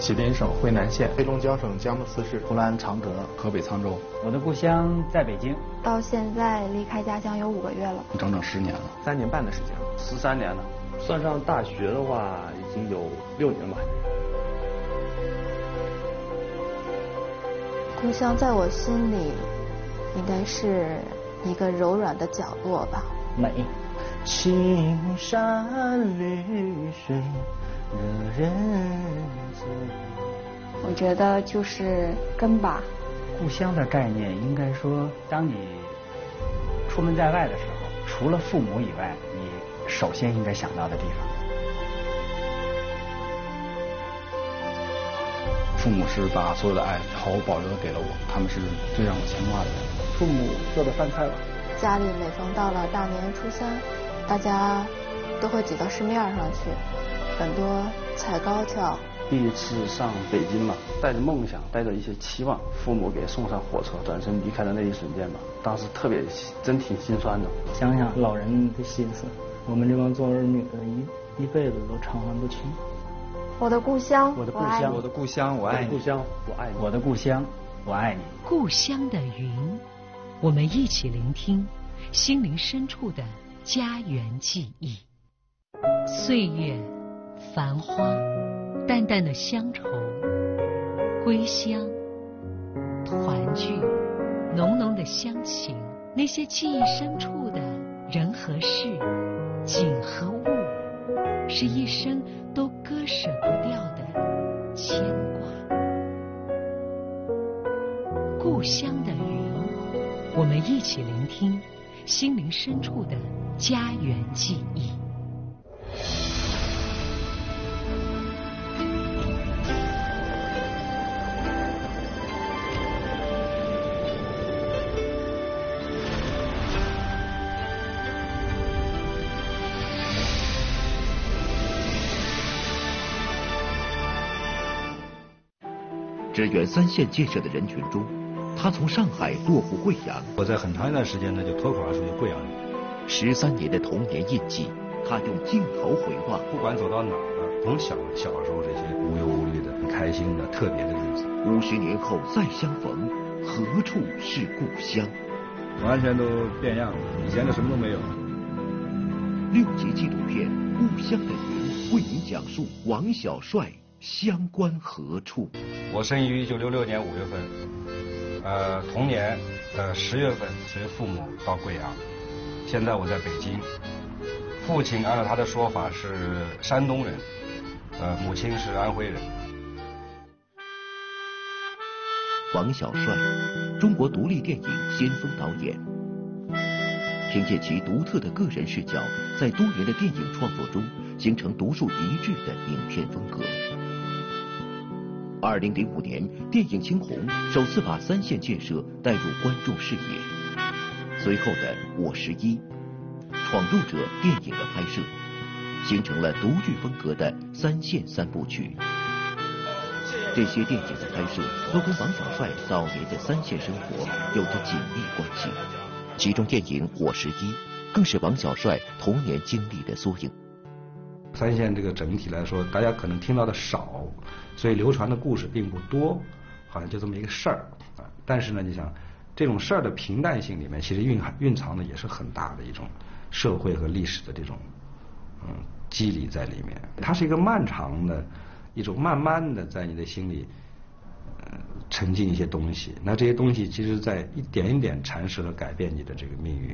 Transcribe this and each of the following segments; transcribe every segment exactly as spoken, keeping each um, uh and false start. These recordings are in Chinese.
吉林省徽南县， 黑龙江省佳木斯市， 湖南常德， 河北沧州。 我的故乡在北京， 到现在离开家乡有五个月了， 整整十年了， 三年半的时间， 十三年了。算上大学的话，已经有六年吧。 故乡在我心里，应该是一个柔软的角落吧。 美。 青山绿水惹人醉。 我觉得就是根吧。 故乡的概念，应该说，当你出门在外的时候，除了父母以外，你首先应该想到的地方。 父母是把所有的爱好好保留的给了我，他们是最让我牵挂的人。 父母做的饭菜吧。 家里每逢到了大年初三，大家都会挤到市面上去，很多踩高跷。 第一次上北京嘛，带着梦想，带着一些期望，父母给送上火车，转身离开的那一瞬间吧，当时特别真挺心酸的。 想想老人的心思，我们这帮做儿女的一一辈子都偿还不清。 我的故乡， 我的故乡， 我的故乡，我爱你。 故乡，我爱你。 我的故乡，我爱你。 故乡的云，我们一起聆听心灵深处的家园记忆。岁月，繁花，淡淡的乡愁，归乡，团聚，浓浓的乡情，那些记忆深处的人和事，景和物，是一生都割舍不掉的牵挂。故乡的云，我们一起聆听心灵深处的家园记忆。 支援三线建设的人群中，他从上海落户贵阳。 我在很长一段时间呢，就脱口而出就贵阳人。 十三年的童年印记，他用镜头回望。 不管走到哪儿，从小小时候这些无忧无虑的、很开心的、特别的日子。 五十年后再相逢，何处是故乡？ 完全都变样了，以前的什么都没有。 六集纪录片《故乡的云》为您讲述王小帅乡关何处。 我生于一九六六年五月份，呃，同年呃十月份随父母到贵阳，现在我在北京。父亲按照他的说法是山东人，呃，母亲是安徽人。 王小帅，中国独立电影先锋导演，凭借其独特的个人视角，在多年的电影创作中形成独树一帜的影片风格。二零零五年，电影《青红》首次把三线建设带入观众视野。随后的《我十一》、《闯入者》电影的拍摄，形成了独具风格的三线三部曲。这些电影的拍摄都跟王小帅早年的三线生活有着紧密关系，其中电影《我十一》更是王小帅童年经历的缩影。 三线这个整体来说，大家可能听到的少，所以流传的故事并不多，好像就这么一个事儿啊。但是呢，你想，这种事儿的平淡性里面，其实蕴含蕴藏的也是很大的一种社会和历史的这种嗯机理在里面。它是一个漫长的一种慢慢的在你的心里呃沉浸一些东西，那这些东西其实在一点一点阐释和改变你的这个命运。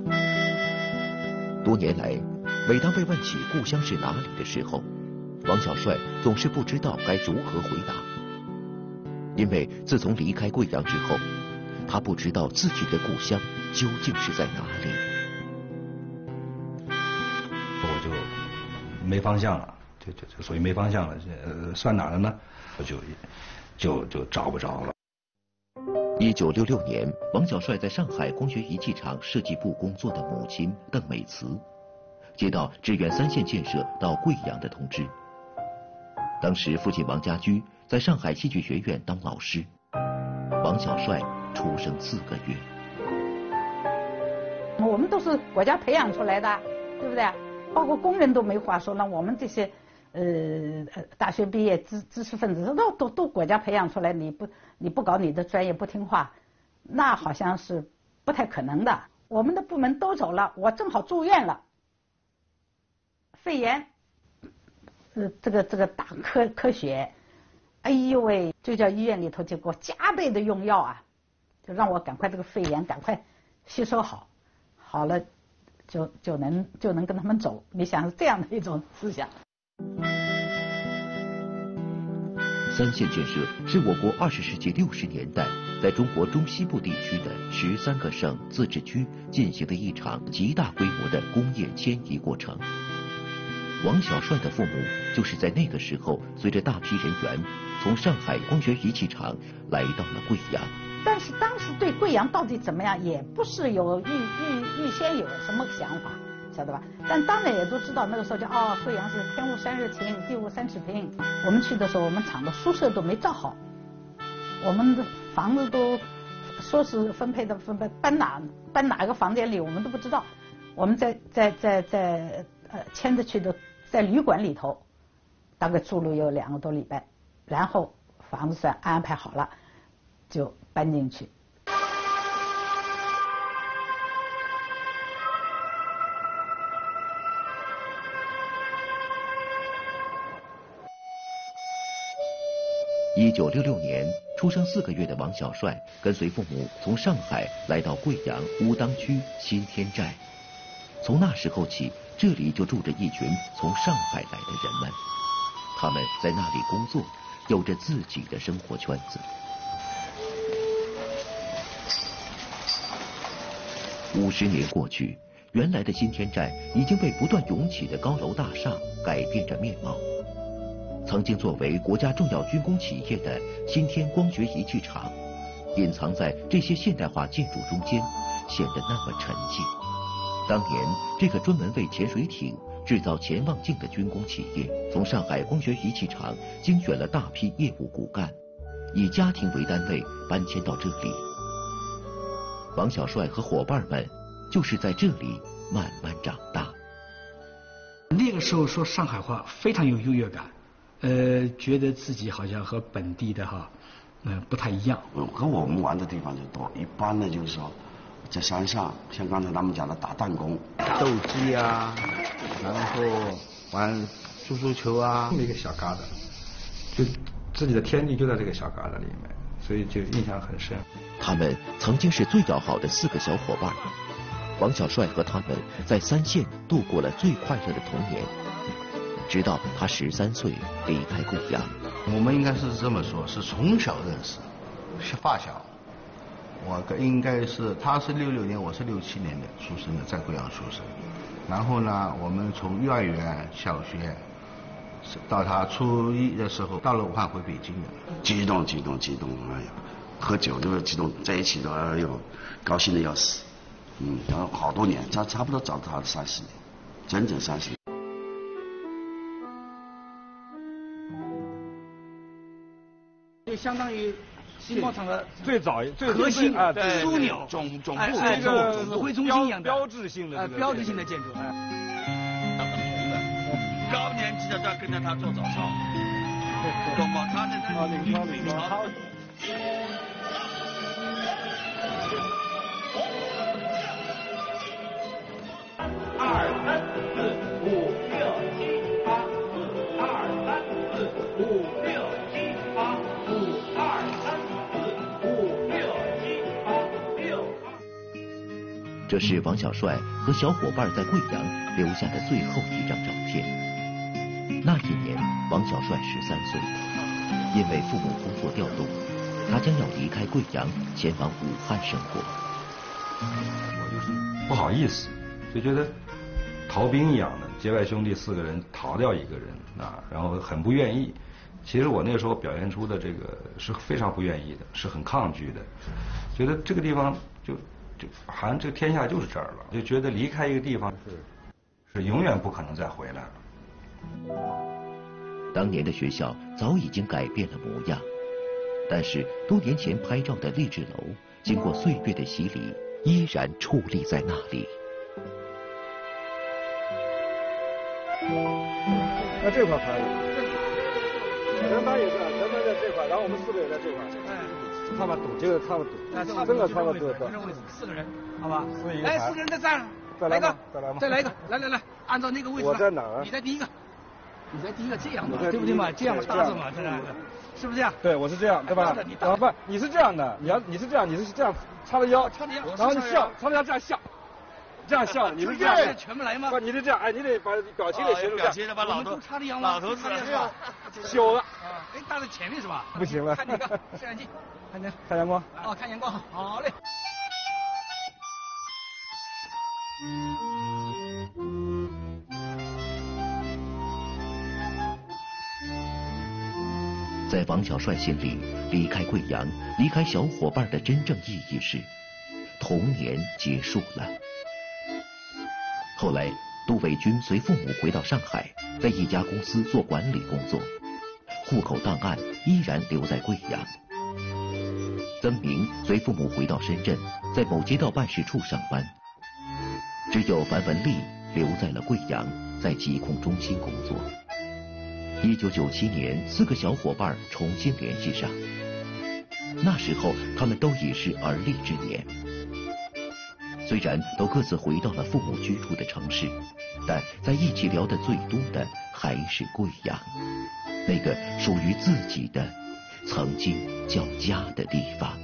多年来，每当被问起故乡是哪里的时候，王小帅总是不知道该如何回答。因为自从离开贵阳之后，他不知道自己的故乡究竟是在哪里。 我就没方向了，就就就属于没方向了，呃，算哪儿了呢？我就就就找不着了。 一九六六年，王小帅在上海光学仪器厂设计部工作的母亲邓美慈，接到支援三线建设到贵阳的通知。当时父亲王家驹在上海戏剧学院当老师，王小帅出生四个月。 我们都是国家培养出来的，对不对？包括工人都没话说，那我们这些呃大学毕业知知识分子都都都国家培养出来，你不你不搞你的专业不听话，那好像是不太可能的。我们的部门都走了，我正好住院了，肺炎，呃这个这个打科科血，哎呦喂，就叫医院里头就给我加倍的用药啊，就让我赶快这个肺炎赶快吸收好，好了就就能就能跟他们走。你想是这样的一种思想。 三线建设是我国二十世纪六十年代在中国中西部地区的十三个省自治区进行的一场极大规模的工业迁移过程。王小帅的父母就是在那个时候随着大批人员从上海光学仪器厂来到了贵阳。 但是当时对贵阳到底怎么样，也不是有预预预先有什么想法，晓得吧？但当然也都知道，那个时候叫哦，贵阳是天无三日晴，地无三尺平。我们去的时候，我们厂的宿舍都没造好，我们的房子都说是分配的分配，搬哪搬哪个房间里我们都不知道。我们在在在在呃迁着去的，在旅馆里头，大概住了有两个多礼拜，然后房子算安排好了，就搬进去。 一九六六年出生四个月的王小帅跟随父母从上海来到贵阳乌当区新天寨。从那时候起，这里就住着一群从上海来的人们，他们在那里工作，有着自己的生活圈子。五十年过去，原来的新天寨已经被不断涌起的高楼大厦改变着面貌。曾经作为国家重要军工企业的新天光学仪器厂，隐藏在这些现代化建筑中间，显得那么沉静。当年，这个专门为潜水艇制造潜望镜的军工企业，从上海光学仪器厂精选了大批业务骨干，以家庭为单位搬迁到这里。王小帅和伙伴们就是在这里慢慢长大。 那个时候说上海话非常有优越感。呃，觉得自己好像和本地的哈，嗯、呃，不太一样。 和我们玩的地方就多，一般的就是说，在山上，像刚才他们讲的打弹弓、 斗鸡啊，然后玩足足球啊。 这么一个小疙瘩，就自己的天地就在这个小疙瘩里面，所以就印象很深。 他们曾经是最要好的四个小伙伴，王小帅和他们在三线度过了最快乐的童年。直到他十三岁离开贵阳。 我们应该是这么说，是从小认识，是发小。我应该是他是六六年，我是六七年的出生的，在贵阳出生。然后呢，我们从幼儿园、小学到他初一的时候，到了武汉回北京的。 激动，激动，激动！哎呀，喝酒都激动，在一起都哎呦，高兴的要死。嗯，然后好多年，差差不多找到他三十年，整整三十年。 就相当于新贸场的最早最核心啊枢纽总总部哎这个指挥中心一样的标志性的呃标志性的建筑。 高年级的都要跟着他做早操，懂吗？他那他领操领操。 二三四五六七八，四二三四五六七八，五二三四五六七八六。 这是王小帅和小伙伴在贵阳留下的最后一张照片。那一年，王小帅十三岁，因为父母工作调动，他将要离开贵阳，前往武汉生活。 我就是不好意思，就觉得逃兵一样的，结拜兄弟四个人逃掉一个人啊，然后很不愿意。其实我那个时候表现出的这个是非常不愿意的，是很抗拒的，觉得这个地方就就好像这个天下就是这儿了，就觉得离开一个地方是是永远不可能再回来了。 当年的学校早已经改变了模样，但是多年前拍照的励志楼，经过岁月的洗礼，依然矗立在那里。 那这块可以。全班也是，全班在这块，然后我们四个也在这块。哎，差不多，这个差不多。 那真的差不多。 四个人，好吧？ 四一来，四个人再站， 再来一个， 再来吗？ 再来一个，来来来，按照那个位置。 我在哪儿？ 你在第一个，你在第一个，这样嘛，对不对嘛？这样嘛，搭着嘛，这样的，是不是这样？ 对，我是这样，对吧？啊不，你是这样的，你要你是这样，你是这样叉着腰， 叉着腰， 然后你笑，叉着腰这样笑。这样笑，你是这样的， 全部来吗？ 不，你得这样，哎，你得把表情给学出来。 表情的把老头插的秧老头子是吧？ 修了。 哎，搭在前面是吧？ 不行了。 看那个摄像机，看见？ 看阳光。 哦，看阳光，好嘞。 在王小帅心里，离开贵阳，离开小伙伴的真正意义是。童年结束了。后来，杜伟军随父母回到上海，在一家公司做管理工作，户口档案依然留在贵阳。曾明随父母回到深圳，在某街道办事处上班。只有樊文丽留在了贵阳，在疾控中心工作。一九九七年，四个小伙伴重新联系上，那时候他们都已是而立之年。虽然都各自回到了父母居住的城市，但在一起聊得最多的还是贵阳，那个属于自己的、曾经叫家的地方。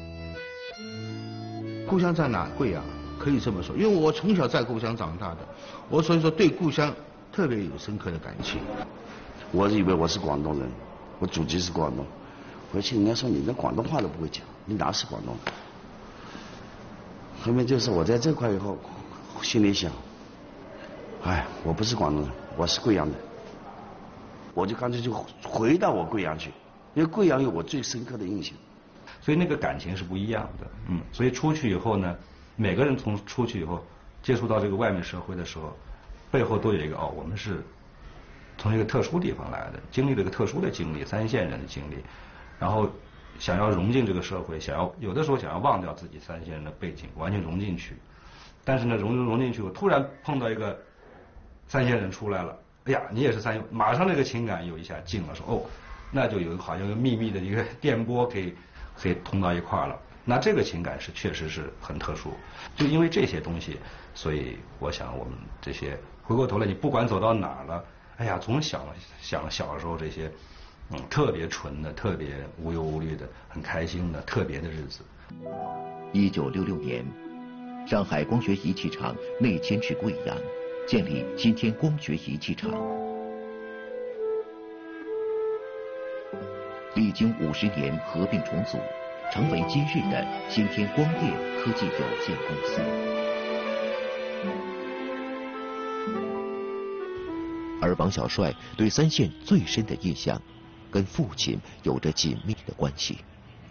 故乡在哪？贵阳，可以这么说，因为我从小在故乡长大的，我所以说对故乡特别有深刻的感情。 我以为我是广东人，我祖籍是广东，回去人家说你连广东话都不会讲，你哪是广东人？后面就是我在这块以后，心里想，哎，我不是广东人，我是贵阳的，我就干脆就回到我贵阳去，因为贵阳有我最深刻的印象。 所以那个感情是不一样的，嗯，所以出去以后呢，每个人从出去以后接触到这个外面社会的时候，背后都有一个哦，我们是从一个特殊地方来的，经历了一个特殊的经历，三线人的经历，然后想要融进这个社会，想要有的时候想要忘掉自己三线人的背景，完全融进去，但是呢，融融进去，我突然碰到一个三线人出来了，哎呀，你也是三线，马上这个情感有一下进了，说哦，那就有好像一个秘密的一个电波给给通到一块了，那这个情感是确实是很特殊，就因为这些东西，所以我想我们这些回过头来，你不管走到哪儿了，哎呀，总想想小时候这些。嗯，特别纯的、特别无忧无虑的、很开心的、特别的日子。 一九六六年，上海光学仪器厂内迁至贵阳，建立新天光学仪器厂。历经五十年合并重组，成为今日的新天光电科技有限公司。而王小帅对三线最深的印象，跟父亲有着紧密的关系。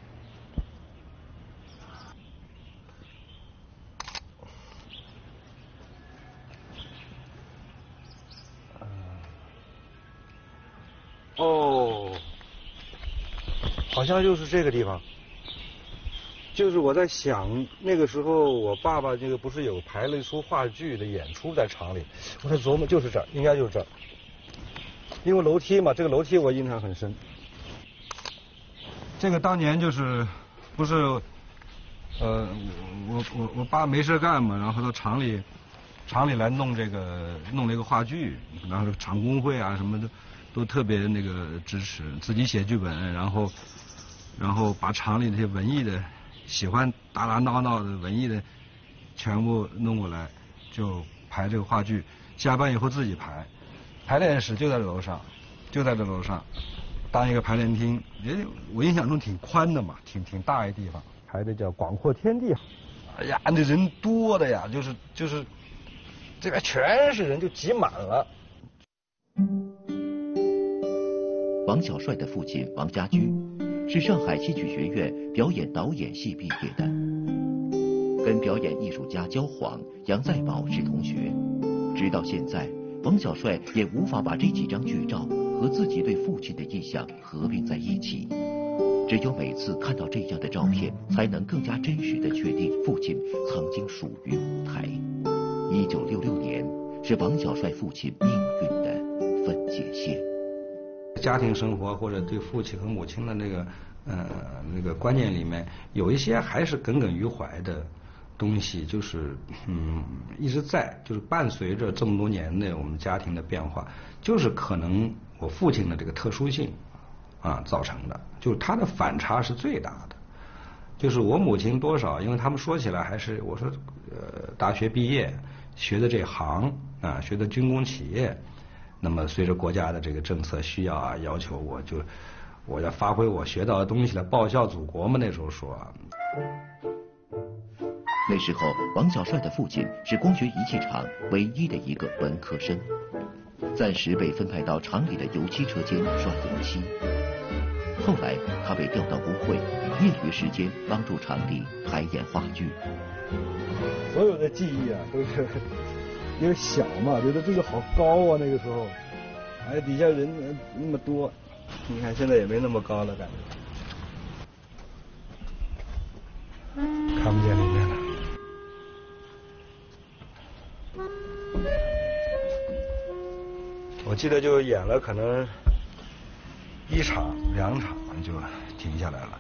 哦，好像就是这个地方。就是我在想，那个时候我爸爸这个不是有排了一出话剧的演出在厂里，我在琢磨就是这儿，应该就是这儿。因为楼梯嘛，这个楼梯我印象很深。这个当年就是不是呃我我我爸没事干嘛，然后到厂里厂里来弄这个弄了一个话剧，然后厂工会啊什么的都特别那个支持，自己写剧本，然后然后把厂里那些文艺的喜欢打打闹闹的文艺的全部弄过来，就排这个话剧，下班以后自己排。排练室就在这楼上，就在这楼上，当一个排练厅，也我印象中挺宽的嘛，挺挺大一地方，排的叫广阔天地。哎呀，那人多的呀，就是就是这边全是人，就挤满了。 王小帅的父亲王家驹是上海戏剧学院表演导演系毕业的，跟表演艺术家焦晃、杨再宝是同学，直到现在。王小帅也无法把这几张剧照和自己对父亲的印象合并在一起，只有每次看到这样的照片，才能更加真实地确定父亲曾经属于舞台。一九六六年是王小帅父亲命运的分界线。 家庭生活或者对父亲和母亲的那个呃那个观念里面，有一些还是耿耿于怀的东西，就是嗯一直在，就是伴随着这么多年的我们家庭的变化，就是可能我父亲的这个特殊性啊造成的，就是他的反差是最大的。就是我母亲多少，因为他们说起来还是我说呃大学毕业学的这行啊，学的军工企业，那么随着国家的这个政策需要啊，要求我就我要发挥我学到的东西来报效祖国嘛。那时候说啊。 那时候，王小帅的父亲是光学仪器厂唯一的一个本科生，暂时被分派到厂里的油漆车间刷油漆。后来，他被调到屋会，业余时间帮助厂里排演话剧。 所有的记忆啊，都是因为小嘛，觉得这个好高啊，那个时候，哎，底下人那么多，你看现在也没那么高了，感觉看不见里面了。我记得就演了可能一场两场就停下来了。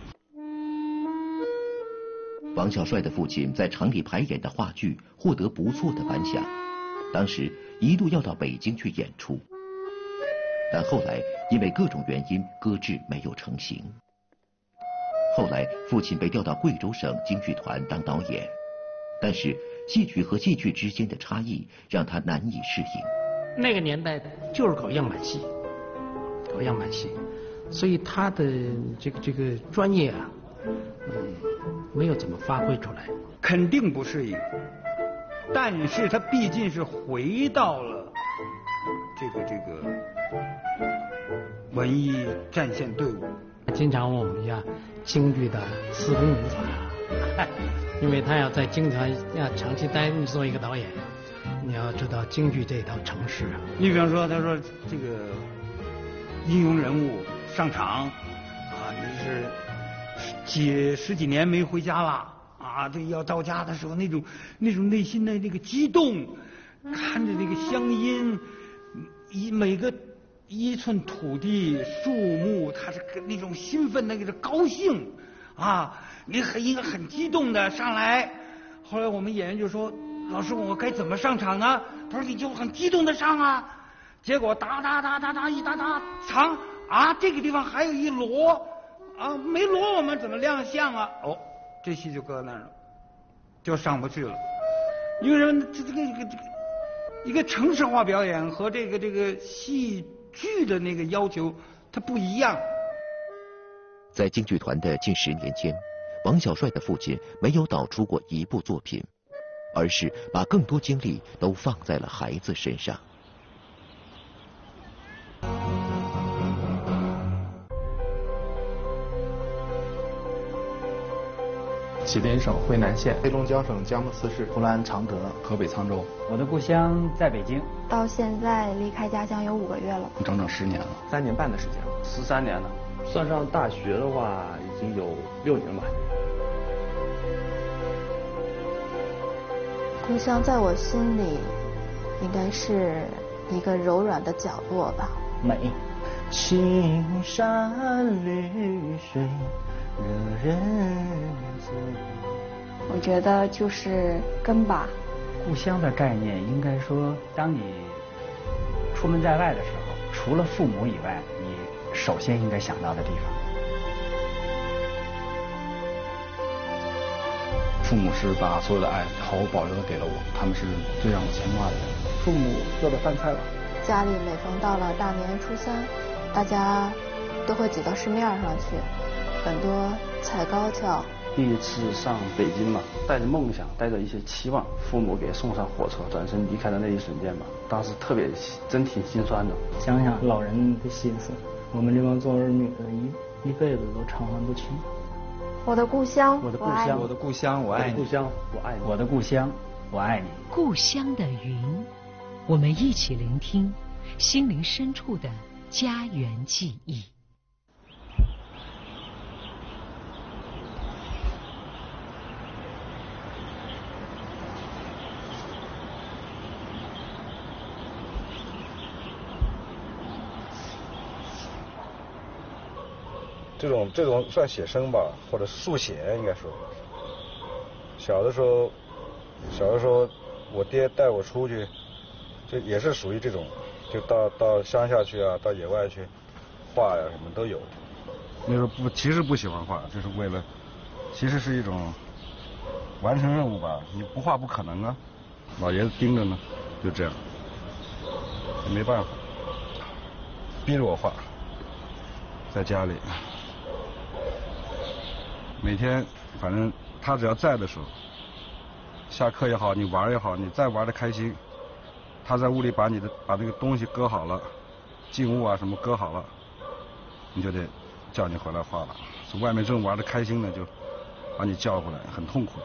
王小帅的父亲在厂里排演的话剧获得不错的反响，当时一度要到北京去演出，但后来因为各种原因搁置没有成型。后来父亲被调到贵州省京剧团当导演，但是戏曲和戏剧之间的差异让他难以适应。 那个年代就是搞样板戏，搞样板戏，所以他的这个这个专业啊，嗯，没有怎么发挥出来。 肯定不适应，但是他毕竟是回到了这个这个文艺战线队伍。 经常问我们家京剧的四功五法，因为他要在京团要长期待做一个导演。你要知道京剧这套程式啊， 你比方说，他说这个英雄人物上场啊，你是几十几年没回家了啊，对，要到家的时候那种那种内心的那个激动，看着那个乡音，一每个一寸土地树木，他是那种兴奋的那个高兴啊，你很应该很激动的上来。后来我们演员就说，老师，我该怎么上场呢？他说你就很激动的上啊。结果哒哒哒哒哒一哒哒长啊，这个地方还有一锣啊，没锣我们怎么亮相啊？哦，这戏就搁那儿了，就上不去了。因为什么？这这个这个这个一个程式化表演和这个这个戏剧的那个要求它不一样。 在京剧团的近十年间，王小帅的父亲没有导出过一部作品，而是把更多精力都放在了孩子身上。 吉林省徽南县， 黑龙江省佳木斯市湖南常德， 河北沧州。 我的故乡在北京， 到现在离开家乡有五个月了， 整整十年了， 三年半的时间了， 十三年了。算上大学的话，已经有六年吧。 故乡在我心里应该是一个柔软的角落吧。 美，青山绿水惹人醉。 我觉得就是根吧。 故乡的概念应该说，当你出门在外的时候，除了父母以外，你首先应该想到的地方。 父母是把所有的爱好好保留的给了我，他们是最让我牵挂的人。 父母做的饭菜吧。 家里每逢到了大年初三，大家都会挤到市面上去，很多踩高跷。 第一次上北京嘛，带着梦想，带着一些期望，父母给送上火车，转身离开的那一瞬间吧，当时特别真挺心酸的。 想想老人的心思，我们这帮做儿女的一一辈子都偿还不清。 我的故乡， 我的故乡，我的故乡，我爱你。 故乡，我爱你。 我的故乡，我爱你。 故乡的云，我们一起聆听心灵深处的家园记忆。 这种这种算写生吧，或者是速写应该说。小的时候，小的时候，我爹带我出去，就也是属于这种，就到到乡下去啊，到野外去画呀、啊，什么都有。那时候不，其实不喜欢画，就是为了，其实是一种完成任务吧。你不画不可能啊，老爷子盯着呢，就这样，没办法，逼着我画，在家里，每天反正他只要在的时候，下课也好，你玩也好，你再玩的开心，他在屋里把你的把那个东西搁好了，静物啊什么搁好了，你就得叫你回来画了。从外面正玩的开心呢，就把你叫回来，很痛苦的，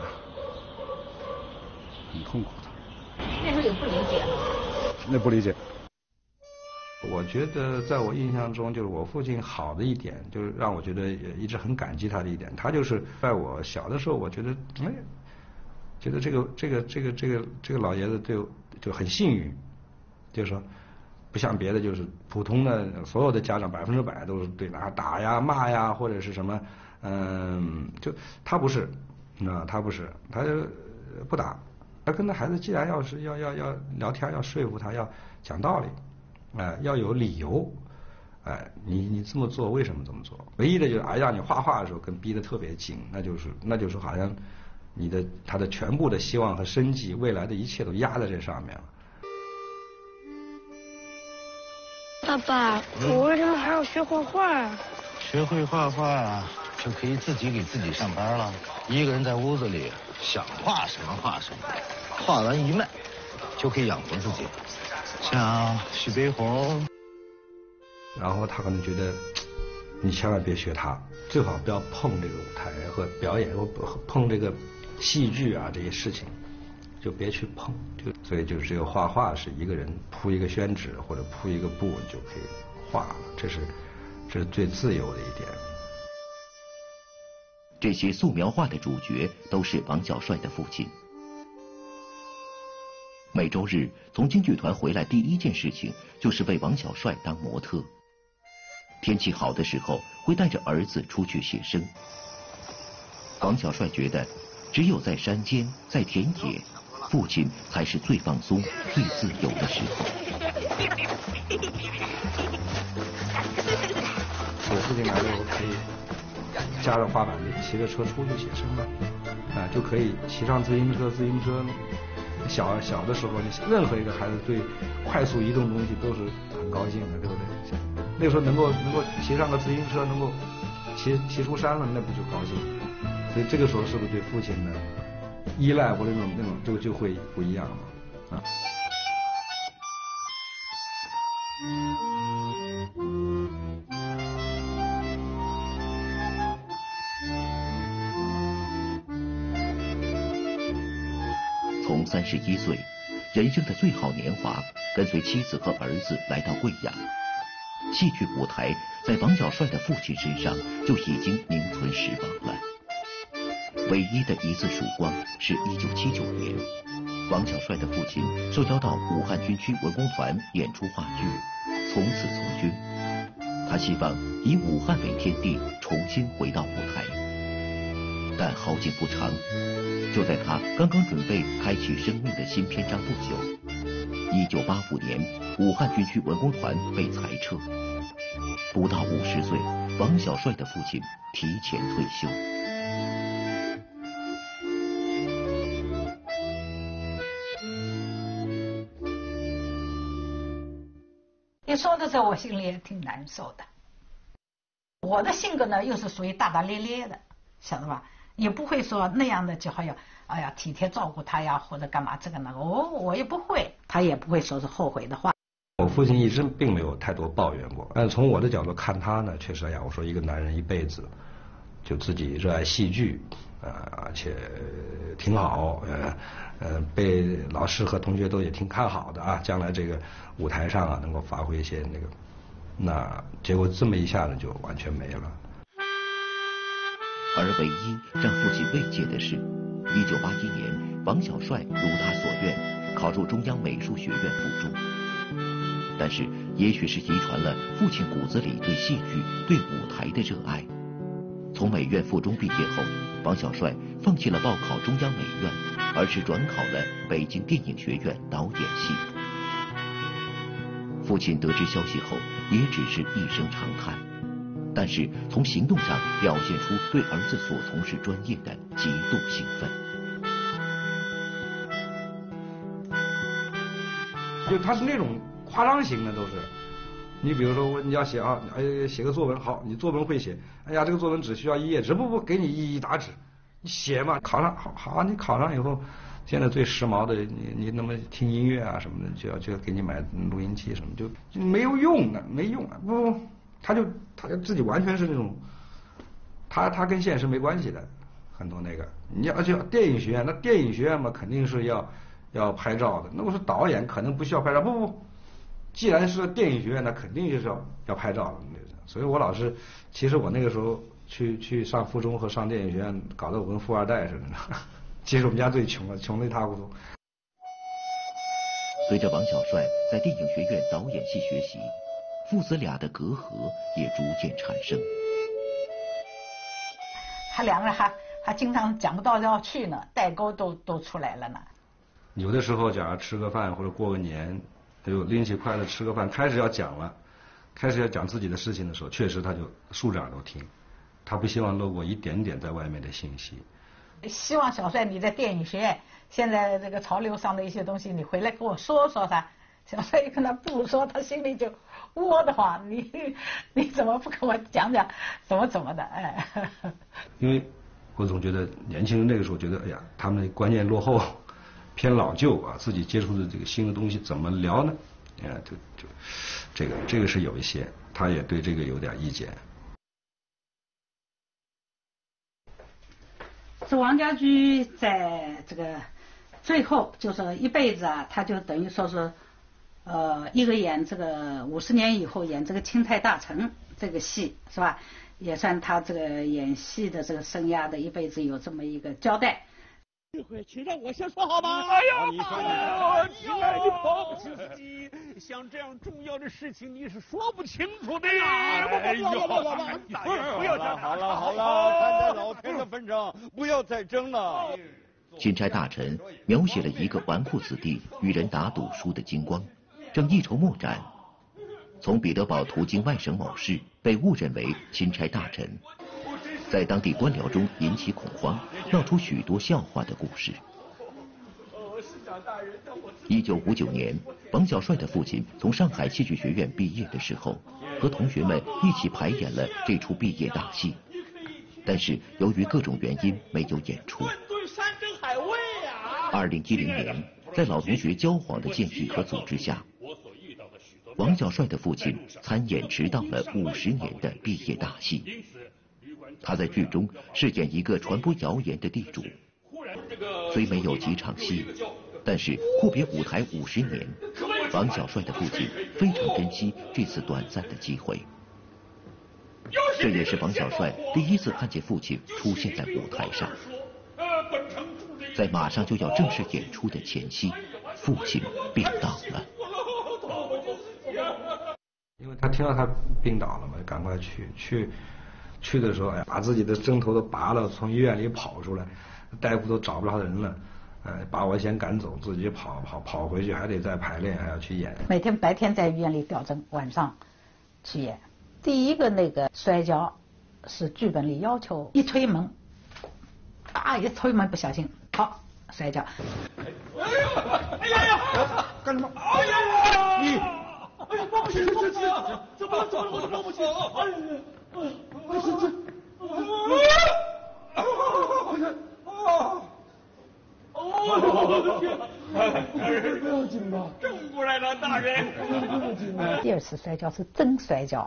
很痛苦的。 那时候也不理解。 那不理解。 我觉得在我印象中，就是我父亲好的一点，就是让我觉得也一直很感激他的一点，他就是在我小的时候，我觉得哎，觉得这个这个这个这个这个老爷子对就很幸运，就是说不像别的就是普通的所有的家长百分之百都是对他打呀骂呀或者是什么，嗯，就他不是，啊他不是，他就不打，他跟那孩子既然要是要要要聊天，要说服他，要讲道理。哎、呃，要有理由，哎、呃，你你这么做为什么这么做？唯一的就是哎，让你画画的时候跟逼得特别紧，那就是那就是好像你的他的全部的希望和生计，未来的一切都压在这上面了。 爸爸，我为什么还要学画画啊？ 学会画画就可以自己给自己上班了，一个人在屋子里想画什么画什么，画完一卖就可以养活自己。像徐悲鸿， 然后他可能觉得你千万别学他，最好不要碰这个舞台和表演，或碰这个戏剧啊这些事情，就别去碰。就所以就是这个画画是一个人铺一个宣纸或者铺一个布就可以画了，这是这是最自由的一点。 这些素描画的主角都是王小帅的父亲。每周日从京剧团回来，第一件事情就是为王小帅当模特。天气好的时候，会带着儿子出去写生。王小帅觉得，只有在山间，在田野，父亲才是最放松、最自由的时候。 我父亲来了，我可以加上滑板骑着车出去写生了，啊，就可以骑上自行车，自行车。小小的时候，你任何一个孩子对快速移动东西都是很高兴的，对不对？那个时候能够能够骑上个自行车，能够骑骑出山了，那不就高兴？所以这个时候是不是对父亲的依赖或者那种那种就就会不一样了啊？ 从三十一岁，人生的最好年华，跟随妻子和儿子来到贵阳。戏剧舞台在王小帅的父亲身上就已经名存实亡了。唯一的一次曙光是一九七九年，王小帅的父亲受邀到武汉军区文工团演出话剧，从此从军。他希望以武汉为天地，重新回到舞台。但好景不长，就在他刚刚准备开启生命的新篇章不久，一九八五年，武汉军区文工团被裁撤。不到五十岁，王小帅的父亲提前退休。 你说的时候，我心里也挺难受的。我的性格呢，又是属于大大咧咧的，晓得吧？也不会说那样的就好像哎呀体贴照顾他呀，或者干嘛这个那个，我我也不会，他也不会说是后悔的话。 我父亲一直并没有太多抱怨过，但从我的角度看他呢，确实哎呀，我说一个男人一辈子就自己热爱戏剧，啊、呃，而且挺好，呃呃，被老师和同学都也挺看好的啊，将来这个舞台上啊能够发挥一些那个，那结果这么一下子就完全没了。 而唯一让父亲慰藉的是，一九八一年，王小帅如他所愿，考入中央美术学院附中。但是，也许是遗传了父亲骨子里对戏剧、对舞台的热爱， 从美院附中毕业后，王小帅放弃了报考中央美院，而是转考了北京电影学院导演系。父亲得知消息后，也只是一声长叹，但是从行动上表现出对儿子所从事专业的极度兴奋。 就他是那种夸张型的，都是。你比如说，你要写啊，哎，写个作文，好，你作文会写，哎呀，这个作文只需要一页纸，不不，给你一一沓纸，你写嘛，考上好好，你考上以后，现在最时髦的，你你那么听音乐啊什么的，就要就要给你买录音机什么，就就没有用的，没用啊，不，他就他就自己完全是那种，他他跟现实没关系的，很多那个，你要去电影学院，那电影学院嘛，肯定是要要拍照的，那我说导演可能不需要拍照，不不。既然是电影学院，那肯定就是要要拍照的，所以我老是，其实我那个时候去去上附中和上电影学院，搞得我跟富二代似的。其实我们家最穷了，穷得一塌糊涂。 随着王小帅在电影学院导演系学习，父子俩的隔阂也逐渐产生。 他两个人还还经常讲不到要去呢，代沟都都出来了呢。 有的时候，假如吃个饭或者过个年。他就拎起筷子吃个饭，开始要讲了，开始要讲自己的事情的时候，确实他就竖着耳朵听，他不希望漏过一点点在外面的信息。 希望小帅你在电影学院现在这个潮流上的一些东西，你回来跟我说说噻。小帅一跟他不说，他心里就窝得慌，你你怎么不跟我讲讲怎么怎么的？哎。 因为我总觉得年轻人那个时候觉得，哎呀，他们观念落后。偏老旧啊，自己接触的这个新的东西怎么聊呢？啊，就就这个这个是有一些，他也对这个有点意见。 这王家驹在这个最后就是一辈子啊，他就等于说是呃一个演这个五十年以后演这个钦差大臣这个戏是吧？也算他这个演戏的这个生涯的一辈子有这么一个交代。 请让我先说好吗？哎呀，你说你，亲爱的保姆司机，像这样重要的事情你是说不清楚的呀！哎呦，不要讲， 好了好了，看在老天的份上，不要再争了。 钦差大臣描写了一个纨绔子弟与人打赌输的精光，正一筹莫展，从彼得堡途经外省某市，被误认为钦差大臣。在当地官僚中引起恐慌，闹出许多笑话的故事。一九五九年，王小帅的父亲从上海戏剧学院毕业的时候，和同学们一起排演了这出毕业大戏，但是由于各种原因没有演出。二零一零年，在老同学焦黄的建议和组织下，王小帅的父亲参演迟到了五十年的毕业大戏。他在剧中饰演一个传播谣言的地主，虽没有几场戏，但是阔别舞台五十年，王小帅的父亲非常珍惜这次短暂的机会。这也是王小帅第一次看见父亲出现在舞台上。在马上就要正式演出的前夕，父亲病倒了。 因为他听到他病倒了嘛，就赶快去去。去的时候，哎，把自己的针头都拔了，从医院里跑出来，大夫都找不着人了，呃，把我先赶走，自己跑跑跑回去，还得再排练，还要去演。 每天白天在医院里吊针，晚上去演。第一个那个摔跤是剧本里要求，一推门，啊，一推门不小心，好摔跤。 哎呀，哎呀呀，干什么？哎呀，你，哎呀，抱不起，抱不起，怎么了？怎么了？抱不起，哎呀。这这，我的天！大人不要紧吧？正过来了，大人。 第二次摔跤是真摔跤。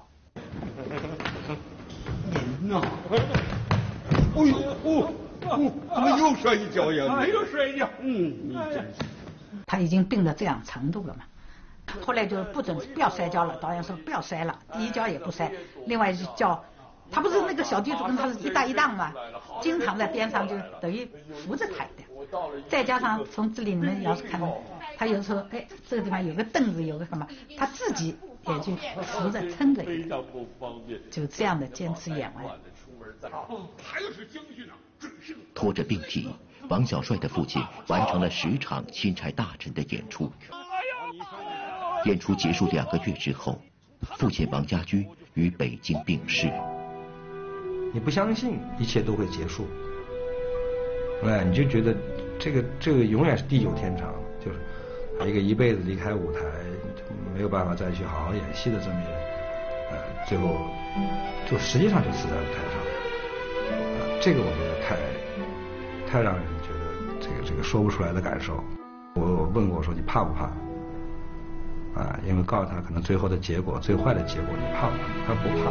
您呐！哎呦，哦哦，怎么又摔一跤呀？还又摔一跤？嗯，你真是。 他已经病到这样程度了嘛。后来就不准不要摔跤了，导演说不要摔了，第一跤也不摔，另外就叫他不是那个小地主跟他是一搭一档嘛，经常在边上就等于扶着他的，再加上从这里你们要是看，他有时候哎这个地方有个凳子有个什么，他自己也就扶着撑着，就这样的坚持演完。 还有是将军呢，准是。 拖着病体，王小帅的父亲完成了十场钦差大臣的演出。演出结束两个月之后，父亲王家驹于北京病逝。 你不相信一切都会结束，哎，你就觉得这个这个永远是地久天长，就是一个一辈子离开舞台，没有办法再去好好演戏的这么一个，呃，最后就实际上就死在舞台上，呃，这个我觉得太太让人觉得这个这个说不出来的感受。我我问过说你怕不怕？啊，因为告诉他可能最后的结果最坏的结果你怕不怕？他不怕。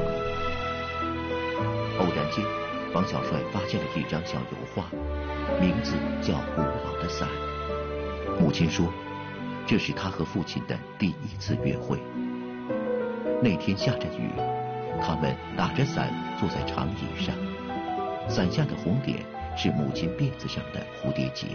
偶然间，王小帅发现了一张小油画，名字叫《古老的伞》。母亲说，这是他和父亲的第一次约会。那天下着雨，他们打着伞坐在长椅上，伞下的红点是母亲辫子上的蝴蝶结。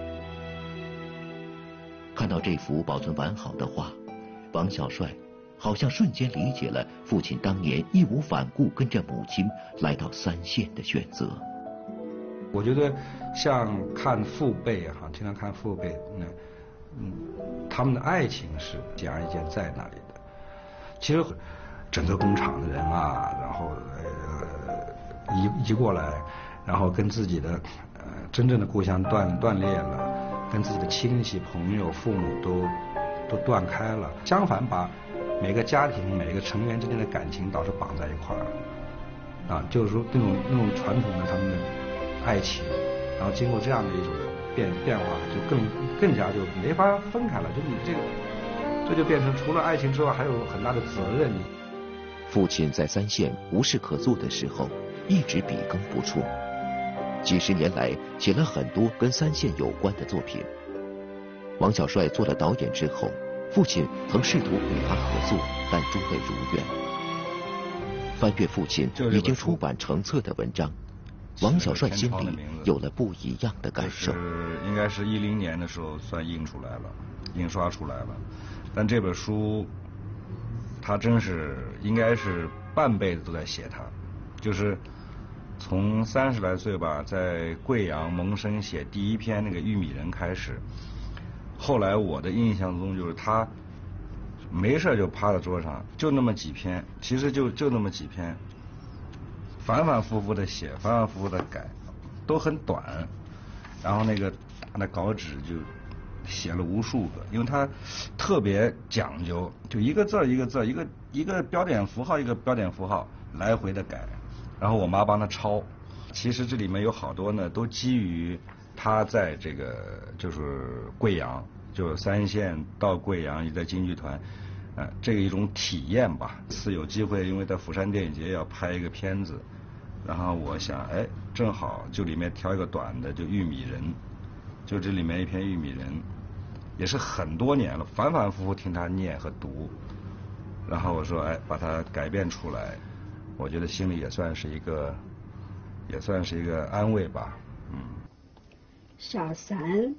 看到这幅保存完好的画，王小帅好像瞬间理解了父亲当年义无反顾跟着母亲来到三线的选择。 我觉得像看父辈哈，经常看父辈，那嗯，他们的爱情是显而易见在那里的。其实整个工厂的人啊，然后呃移移过来，然后跟自己的呃真正的故乡断断裂了，跟自己的亲戚朋友父母都都断开了。相反，把每个家庭每个成员之间的感情倒是绑在一块儿了，啊，就是说那种那种传统的他们的爱情，然后经过这样的一种变变化，就更更加就没法分开了。就你这个，这就变成除了爱情之外，还有很大的责任。 父亲在三线无事可做的时候，一直笔耕不辍，几十年来写了很多跟三线有关的作品。王小帅做了导演之后，父亲曾试图与他合作，但终未如愿。翻阅父亲已经出版成册的文章，王小帅心里有了不一样的感受。 是应该是一零年的时候算印出来了，印刷出来了。但这本书，他真是应该是半辈子都在写它，就是从三十来岁吧，在贵阳萌生写第一篇那个玉米人开始。后来我的印象中就是他没事就趴在桌上，就那么几篇，其实就就那么几篇，反反复复的写，反反复复的改，都很短。然后那个大的稿纸就写了无数个，因为他特别讲究，就一个字一个字，一个一个标点符号一个标点符号来回的改。然后我妈帮他抄，其实这里面有好多呢，都基于他在这个就是贵阳，就是三线到贵阳也在京剧团，呃，这个一种体验吧。次有机会，因为在釜山电影节要拍一个片子，然后我想，哎，正好就里面挑一个短的，就玉米人，就这里面一篇玉米人，也是很多年了，反反复复听他念和读，然后我说，哎，把它改编出来，我觉得心里也算是一个，也算是一个安慰吧，嗯。 小三，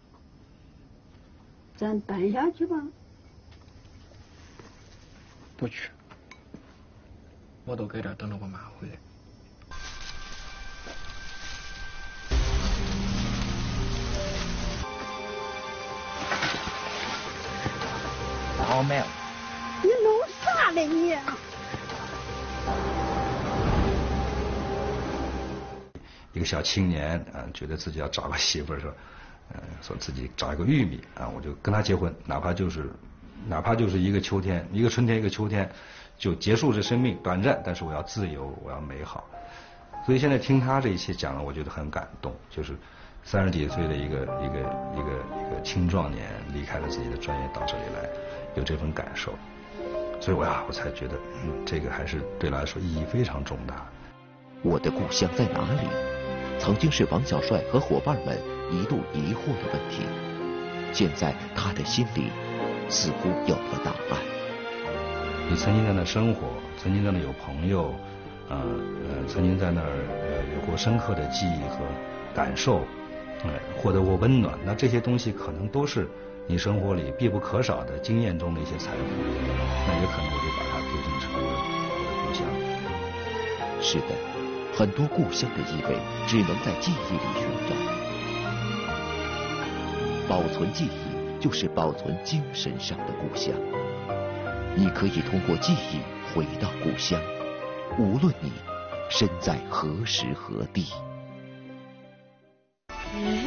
咱搬下去吧。 不去，我都搁这等着我妈回来。 好妹， 你弄啥嘞你？ 一个小青年啊，觉得自己要找个媳妇儿，说，呃，说自己找一个玉米啊，我就跟他结婚，哪怕就是，哪怕就是一个秋天，一个春天，一个秋天，就结束这生命，短暂，但是我要自由，我要美好。所以现在听他这一期讲了，我觉得很感动，就是三十几岁的一个一个一个一个青壮年离开了自己的专业到这里来，有这份感受，所以我呀，我才觉得，嗯，这个还是对他来说意义非常重大。 我的故乡在哪里？曾经是王小帅和伙伴们一度疑惑的问题，现在他的心里似乎有了答案。 你曾经在那生活，曾经在那有朋友，呃呃，曾经在那儿呃有过深刻的记忆和感受，呃，获得过温暖，那这些东西可能都是你生活里必不可少的经验中的一些财富，那也可能我就把它丢进成了我的故乡。 是的。 很多故乡的意味只能在记忆里寻找。保存记忆，就是保存精神上的故乡。你可以通过记忆回到故乡，无论你身在何时何地。 嗯